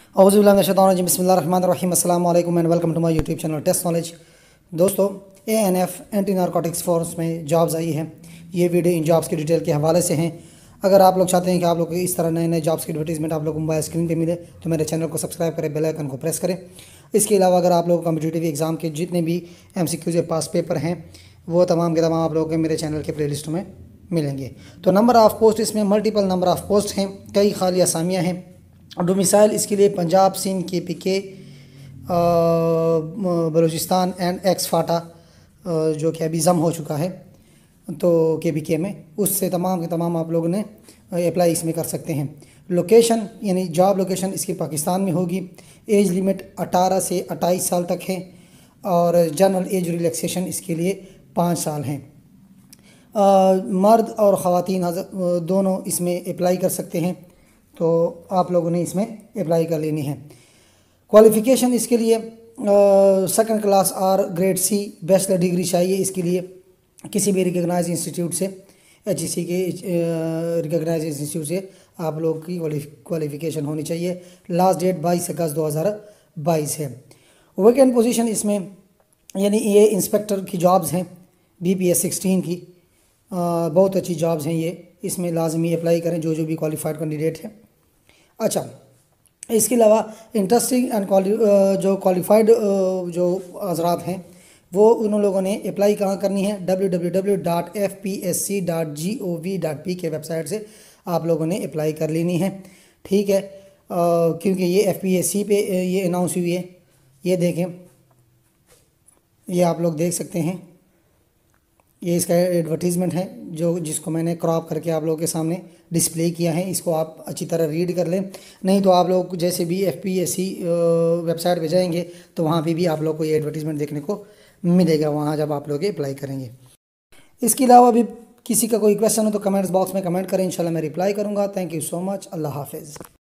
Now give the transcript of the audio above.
औज़ुबिल्लाहि बिस्मिल्लाहिर्रहमानिर्रहीम अस्सलाम वालेकुम and welcome to my YouTube channel test knowledge. दोस्तों, ANF एंटी नारकोटिक्स फोर्स में जॉब्स आई हैं। ये वीडियो इन जॉब्स की डिटेल के हवाले से हैं। अगर आप लोग चाहते हैं कि आप लोग को इस तरह नए नए जॉब्स की एडवर्टीजमेंट आप लोग को मोबाइल स्क्रीन पे मिले तो मेरे चैनल को सब्सक्राइब करें, बेल आइकन को प्रेस करें। इसके अलावा अगर आप लोग कॉम्पिटिटिव एग्ज़ाम के जितने भी MCQs या पास पेपर हैं वो तमाम के तमाम आप लोगों के मेरे चैनल के प्ले लिस्ट में मिलेंगे। तो नंबर ऑफ़ पोस्ट इसमें मल्टीपल नंबर ऑफ़ पोस्ट हैं, कई खाली असामियाँ हैं। डोमिसाइल इसके लिए Punjab, Sindh, KPK, Balochistan and ex FATA जो कि अभी जम हो चुका है तो KPK में, उससे तमाम के तमाम आप लोगों ने अप्लाई इसमें कर सकते हैं। लोकेशन यानी जॉब लोकेशन इसकी पाकिस्तान में होगी। एज लिमिट 18 से 28 साल तक है और जनरल एज रिलैक्सेशन इसके लिए 5 साल हैं। मर्द और ख़वातीन दोनों इसमें अप्लाई कर सकते हैं, तो आप लोगों ने इसमें अप्लाई कर लेनी है। क्वालिफ़िकेशन इसके लिए सेकंड क्लास और ग्रेड C बैचलर डिग्री चाहिए। इसके लिए किसी भी रिकग्नाइज इंस्टीट्यूट से, HEC के रिकग्नाइज इंस्टीट्यूट से आप लोग की क्वालिफ़िकेशन होनी चाहिए। लास्ट डेट 22 अगस्त 2022 है। वैकेंट पोजीशन इसमें यानी ये इंस्पेक्टर की जॉब्स हैं BPS 16 की, बहुत अच्छी जॉब्स हैं ये। इसमें लाजमी अप्लाई करें जो भी क्वालिफाइड कैंडिडेट है। अच्छा, इसके अलावा इंटरेस्टिंग एंड जो क्वालिफाइड जो हज़रात हैं वो उन लोगों ने अप्लाई कहाँ करनी है, www.fpsc.gov.p के वेबसाइट से आप लोगों ने अप्लाई कर लेनी है। ठीक है, क्योंकि ये FPSC पे ये अनाउंस हुई है। ये देखें, ये आप लोग देख सकते हैं, ये इसका एडवर्टीज़मेंट है जिसको मैंने क्रॉप करके आप लोगों के सामने डिस्प्ले किया है। इसको आप अच्छी तरह रीड कर लें, नहीं तो आप लोग जैसे भी FPSC वेबसाइट पे जाएंगे तो वहाँ पे भी आप लोग को ये एडवर्टीज़मेंट देखने को मिलेगा वहाँ जब आप लोग अप्लाई करेंगे। इसके अलावा भी किसी का कोई क्वेश्चन हो तो कमेंट्स बॉक्स में कमेंट करें, इंशाल्लाह मैं रिप्लाई करूँगा। Thank you so much. अल्लाह हाफिज़।